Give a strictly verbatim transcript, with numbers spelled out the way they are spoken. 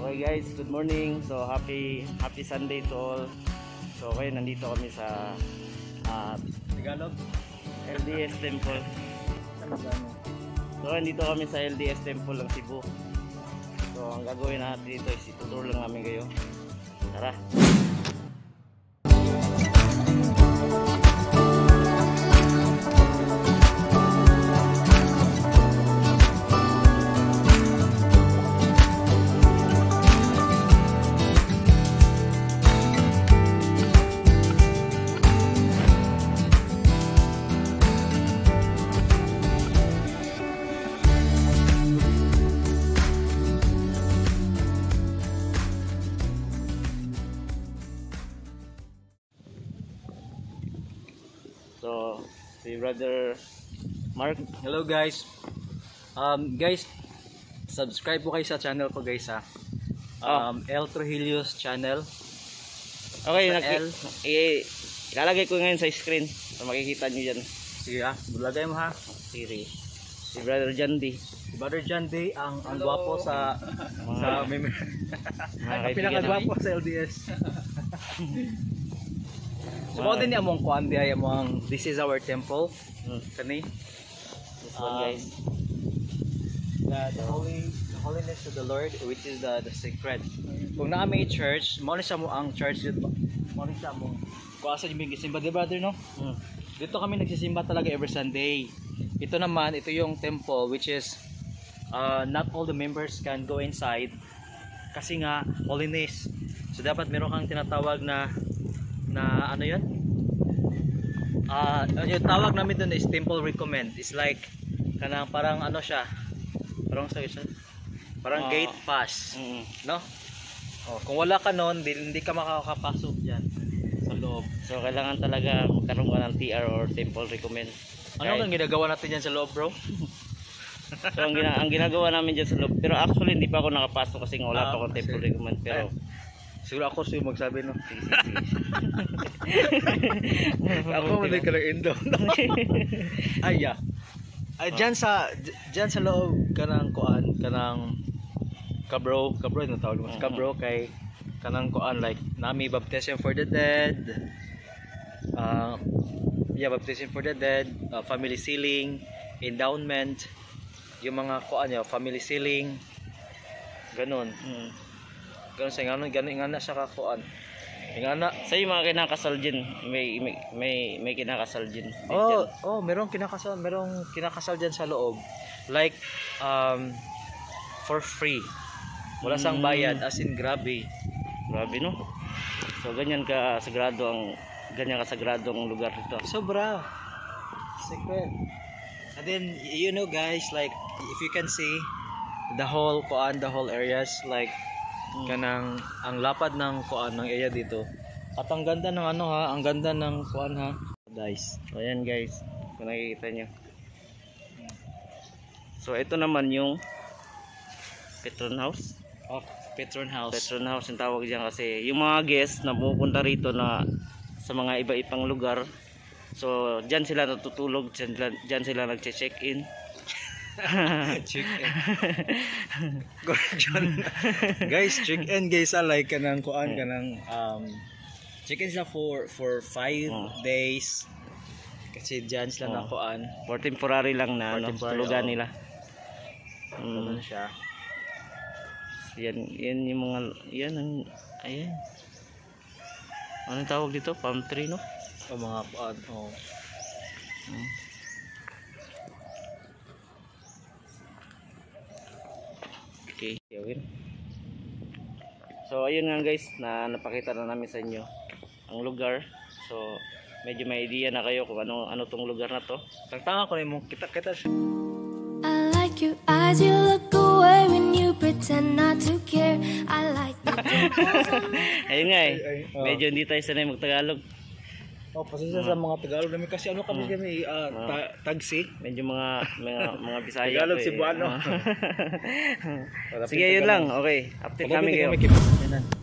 Okay guys, good morning. So happy happy Sunday to all. So okay, nandito kami sa uh, Tagalog L D S Temple. So nandito kami sa L D S Temple ng Cebu. So ang gagawin natin dito is ituturo lang namin kayo. Tara. So, si Brother Mark. Hello guys. Um, guys, subscribe po kayo sa channel ko guys ha. Um, oh. L Trujillo's channel. Okay, L. Eh, ilalagay ko ngayon sa screen. So makikita nyo dyan. Sige ha, bulagay mo ha. Sige. Si Brother Jandy. Si Brother Jandy, ang ang gwapo sa mga, sa meme. Ang pinakagwapo sa L D S. So mo din among kuan di ay among this is our temple. Hmm. Kani. This one, Um, guys. The, the holy the holiness of the Lord, which is the the sacred. Kung naa may church, mo ni siya mo ang church dito. Mo ni siya mo. Kuha sa imig simba di brother no? Hmm. Dito kami nagsisimba talaga every Sunday. Ito naman, ito yung temple which is uh, not all the members can go inside kasi nga holiness. So dapat meron kang tinatawag na na ano yun? Ah, uh, yung tawag namin doon is temple recommend. It's like kanang parang ano siya? Parang sa isa. Parang uh, gate pass, mm -hmm. no? Oh, kung wala ka noon, hindi ka makakapasok diyan sa loob. So kailangan talaga magkaroon ka ng T R or temple recommend. Ano ang ginagawa natin diyan sa loob, bro? So ang, gina ang ginagawa namin diyan sa loob, pero actually hindi pa ako nakapasok kasi nga wala ah, pa akong temple recommend, pero ay. Siguro ako siya magsabi no. Ako mo din ka lang indo. Ay ya. Ay diyan sa diyan sa loob kanang kuan kanang kabro, kabro no tawag mo. Kabro kay kanang kuan like nami baptism for the dead. Uh, yeah, baptism for the dead, uh, family sealing, endowment, yung mga kuan niya, family sealing. Ganon. mm. Ganun sa ngayon, ganun nga na siya kakuan. Nga na. Sa yung mga kinakasal dyan, may, may, may, may kinakasal dyan. Oh, oh, merong kinakasal, merong kinakasal dyan sa loob. Like, um, for free. Wala sang bayad, as in grabe. Grabe no? So ganyan ka sagrado ang, ganyan ka sagrado ang lugar dito. Sobra. Secret. And then, you know guys, like, if you can see, the whole kuan, the whole areas, like, Hmm. kanang ang lapad ng kuan ng area dito. At ang ganda ng ano ha, ang ganda ng kuan ha. Guys. So ayan guys, kung nakikita nyo. So ito naman yung Petron House. Oh, Petron House. Petron House yung tawag diyan kasi yung mga guests na pupunta rito na sa mga iba-ibang lugar. So diyan sila natutulog, diyan, diyan sila nagche-check-in. Chicken. Guys, chicken guys ah, like kanang kuan kanang um chicken sila for for five oh. days kasi diyan sila oh. na kuan for temporary lang na ano, tulugan oh. nila. Mm. Ano siya? Yan yan yung mga yan ang ayan. Anong tawag dito? Palm tree no? O mga kuan oh. Hmm. Okay, so ayun nga guys, na napakita na namin sa inyo ang lugar. So medyo may idea na kayo kung ano ano tong lugar na to. Tangtanga ko nimo kita kita. I like your eyes, you look away when you pretend not to care. I like the ayun nga eh, medyo hindi tayo sanay mag-Tagalog. Oh, pasensya uh, sa mga Tagalog namin kasi ano kami uh, kami uh, uh, ta tagsi, medyo mga mga mga Bisaya Tagalog eh. Cebuano. Sige, yun lang. Okay. Update kami kayo.